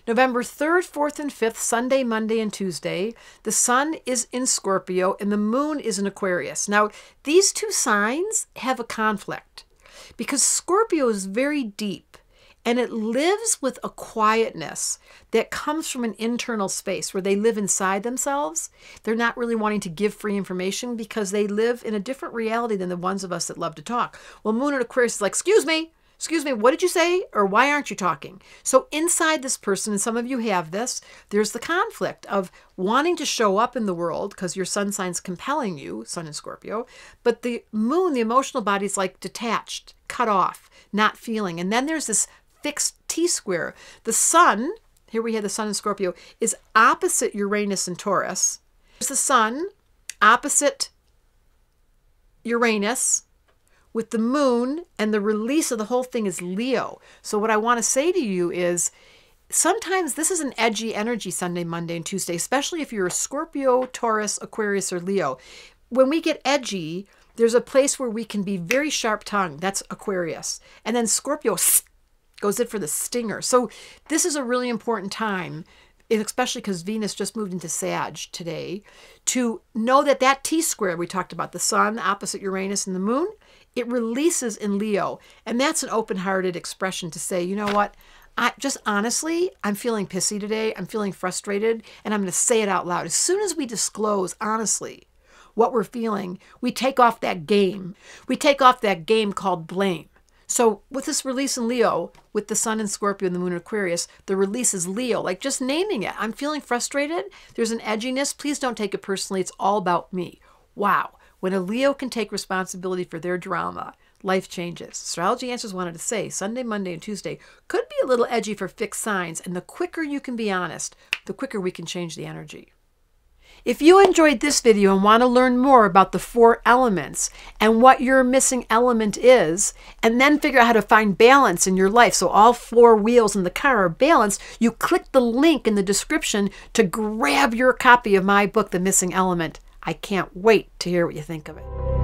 November 3rd, 4th, and 5th, Sunday, Monday, and Tuesday, the sun is in Scorpio and the moon is in Aquarius. Now, these two signs have a conflict because Scorpio is very deep and it lives with a quietness that comes from an internal space where they live inside themselves. They're not really wanting to give free information because they live in a different reality than the ones of us that love to talk. Well, moon in Aquarius is like, excuse me, what did you say? Or why aren't you talking? So inside this person, and some of you have this, there's the conflict of wanting to show up in the world because your sun sign's compelling you, sun in Scorpio, but the moon, the emotional body, is like detached, cut off, not feeling. And then there's this fixed T-square. The sun, here we have the sun in Scorpio, is opposite Uranus and Taurus. There's the sun opposite Uranus with the moon, and the release of the whole thing is Leo. So what I want to say to you is sometimes this is an edgy energy Sunday, Monday, and Tuesday, especially if you're a Scorpio, Taurus, Aquarius, or Leo. When we get edgy, there's a place where we can be very sharp-tongued. That's Aquarius. And then Scorpio goes in for the stinger. So this is a really important time, especially because Venus just moved into Sag today, to know that that T-square we talked about, the sun opposite Uranus and the moon, it releases in Leo. And that's an open-hearted expression to say, you know what, honestly, I'm feeling pissy today. I'm feeling frustrated, and I'm going to say it out loud. As soon as we disclose honestly what we're feeling, we take off that game. We take off that game called blame. So with this release in Leo, with the sun in Scorpio and the moon in Aquarius, the release is Leo, like just naming it. I'm feeling frustrated. There's an edginess. Please don't take it personally. It's all about me. Wow. When a Leo can take responsibility for their drama, life changes. Astrology Answers wanted to say Sunday, Monday, and Tuesday could be a little edgy for fixed signs. And the quicker you can be honest, the quicker we can change the energy. If you enjoyed this video and want to learn more about the 4 elements and what your missing element is, and then figure out how to find balance in your life so all 4 wheels in the car are balanced, you click the link in the description to grab your copy of my book, The Missing Element. I can't wait to hear what you think of it.